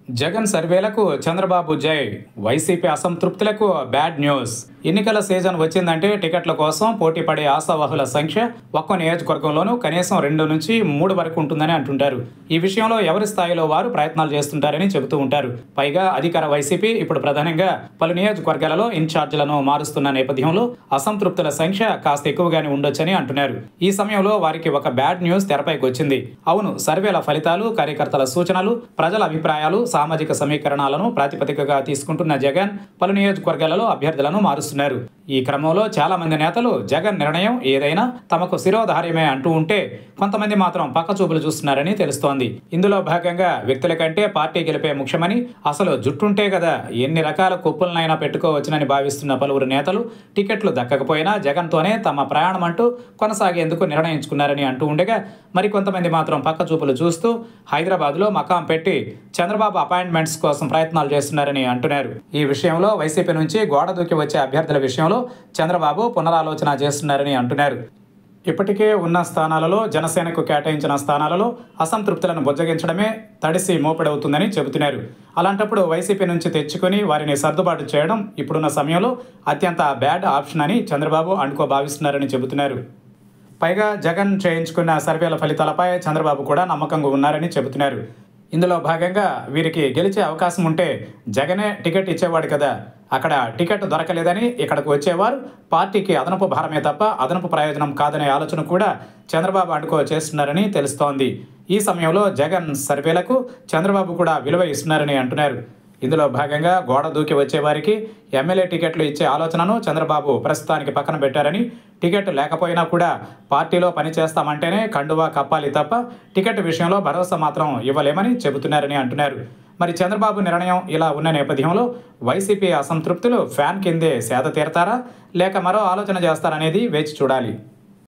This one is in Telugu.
జగన్ సర్వేలకు చంద్రబాబు జై. వైసీపీ అసంతృప్తులకు బ్యాడ్ న్యూస్. ఎన్నికల సీజన్ వచ్చిందంటే టికెట్ల కోసం పోటీ పడే ఆశావాహుల సంఖ్య ఒక్కో నియోజకవర్గంలోనూ కనీసం 2 నుంచి 3 వరకు ఉంటుందని అంటుంటారు. ఈ విషయంలో ఎవరి స్థాయిలో వారు ప్రయత్నాలు చేస్తుంటారని చెబుతూ ఉంటారు. పైగా అధికార వైసీపీ ఇప్పుడు ప్రధానంగా పలు నియోజకవర్గాలలో ఇన్ఛార్జీలను మారుస్తున్న నేపథ్యంలో అసంతృప్తుల సంఖ్య కాస్త ఎక్కువగానే ఉండొచ్చని అంటున్నారు. ఈ సమయంలో వారికి ఒక బ్యాడ్ న్యూస్ తెరపైకి వచ్చింది. అవును, సర్వేల ఫలితాలు, కార్యకర్తల సూచనలు, ప్రజల అభిప్రాయాలు, సామాజిక సమీకరణాలను ప్రాతిపదికగా తీసుకుంటున్న జగన్ పలు నియోజకవర్గాలలో అభ్యర్థులను మారుస్తున్నారు. ఈ క్రమంలో చాలా మంది నేతలు జగన్ నిర్ణయం ఏదైనా తమకు శిరోధార్యమే అంటూ ఉంటే, కొంతమంది మాత్రం పక్కచూపులు చూస్తున్నారని తెలుస్తోంది. ఇందులో భాగంగా వ్యక్తుల కంటే పార్టీ గెలిపే ముఖ్యమని, అసలు జుట్టుంటే కదా ఎన్ని రకాల కొప్పులనైనా పెట్టుకోవచ్చునని భావిస్తున్న పలువురు నేతలు టికెట్లు దక్కకపోయినా జగన్తోనే తమ ప్రయాణం అంటూ కొనసాగేందుకు నిర్ణయించుకున్నారని అంటూ ఉండగా, మరికొంతమంది మాత్రం పక్కచూపులు చూస్తూ హైదరాబాద్లో మకాం పెట్టి చంద్రబాబు అపాయింట్మెంట్స్ కోసం ప్రయత్నాలు చేస్తున్నారని అంటున్నారు. ఈ విషయంలో వైసీపీ నుంచి గోడ దూకి వచ్చే అభ్యర్థుల విషయంలో చంద్రబాబు పునరాలోచన చేస్తున్నారని అంటున్నారు. ఇప్పటికే ఉన్న స్థానాలలో, జనసేనకు కేటాయించిన స్థానాలలో అసంతృప్తులను బుజ్జగించడమే తడిసి మోపెడవుతుందని చెబుతున్నారు. అలాంటప్పుడు వైసీపీ నుంచి తెచ్చుకొని వారిని సర్దుబాటు చేయడం ఇప్పుడున్న సమయంలో అత్యంత బ్యాడ్ ఆప్షన్ అని చంద్రబాబు భావిస్తున్నారని చెబుతున్నారు. పైగా జగన్ చేయించుకున్న సర్వేల ఫలితాలపై చంద్రబాబు కూడా నమ్మకంగా ఉన్నారని చెబుతున్నారు. ఇందులో భాగంగా వీరికి గెలిచే అవకాశం ఉంటే జగనే టికెట్ ఇచ్చేవాడు కదా, అక్కడ టికెట్ దొరకలేదని ఇక్కడకు వచ్చేవారు పార్టీకి అదనపు భారమే తప్ప అదనపు ప్రయోజనం కాదనే ఆలోచన కూడా చంద్రబాబు చేస్తున్నారని తెలుస్తోంది. ఈ సమయంలో జగన్ సర్వేలకు చంద్రబాబు కూడా విలువ ఇస్తున్నారని అంటున్నారు. ఇందులో భాగంగా గోడ దూకి వచ్చేవారికి ఎమ్మెల్యే టికెట్లు ఇచ్చే ఆలోచనను చంద్రబాబు ప్రస్తుతానికి పక్కన పెట్టారని, టికెట్ లేకపోయినా కూడా పార్టీలో పనిచేస్తామంటేనే కండువా కప్పాలి తప్ప టికెట్ విషయంలో భరోసా మాత్రం ఇవ్వలేమని చెబుతున్నారని అంటున్నారు. మరి చంద్రబాబు నిర్ణయం ఇలా ఉన్న నేపథ్యంలో వైసీపీ అసంతృప్తులు ఫ్యాన్ కిందే సేద తీరతారా, లేక మరో ఆలోచన చేస్తారనేది వేచి చూడాలి.